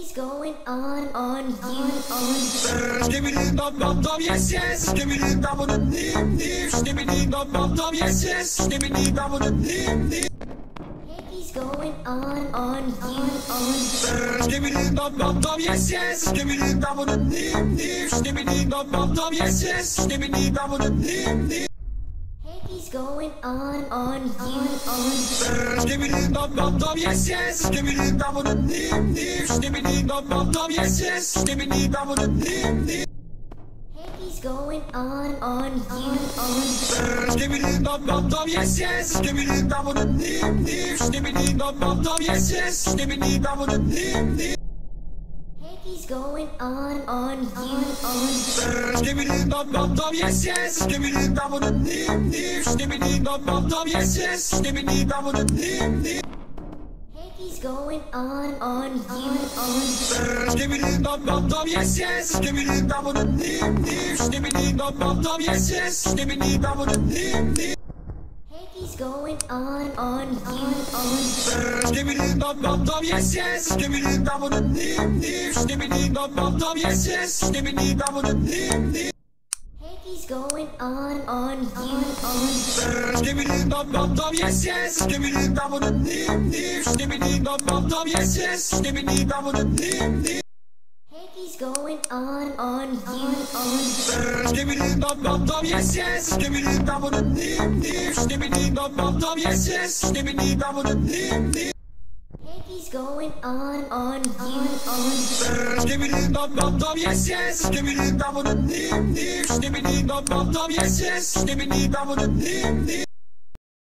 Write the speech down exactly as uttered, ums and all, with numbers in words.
He's going on, on, you, on. Skibbity dum dum dum, yes yes. Skibbity dum dum dim dim. Skibbity dum dum dum, yes yes. Skibbity dum dum dim dim. He's going on, on, you, on. Skibbity dum dum dum, yes yes. Skibbity dum dum dim dim. Skibbity dum dum dum, yes yes. Skibbity dum dum dim dim. He's going on, on, you, on. Skibbity dum dum dum, yes yes. Skibbity dum dum dim dim. Skibbity dum dum dum, yes yes. Skibbity dum dum dim dim. He's going on, on, you, on. Skibbity dum dum dum, yes yes. Skibbity dum dum dim dim. Skibbity dum dum dum, yes yes. Skibbity dum dum dim dim. He's going on, on, you, on. Skibbity dum dum dum, yes yes. Skibbity dum dum dim dim. Skibbity dum dum dum, yes yes. Skibbity dum dum dim dim. He's going on, on, you, on. Skibbity dum dum dum, yes yes. Skibbity dum dum dim dim. Skibbity dum dum dum, yes yes. Skibbity dum dum dim dim. He's going on, on, you, on. Skibbity dum dum dum, yes yes. Skibbity dum dum dim dim. Skibbity dum dum dum, yes yes. Skibbity dum dum dim dim. He's going on, on, you, on. Skibbity dum dum dum, yes yes. Skibbity dum dum dim dim. Skibbity dum dum dum, yes yes. Skibbity dum dum dim dim. He's going on, on, you, on. Skibbity dum dum dum, yes yes. Skibbity dum dum dim dim. Skibbity dum dum dum, yes yes. Skibbity dum dum dim dim. He's going on, on, you, on. Skibbity dum dum dum, yes yes. Skibbity dum dum dim dim. Skibbity dum dum dum, yes yes. Skibbity dum dum dim dim.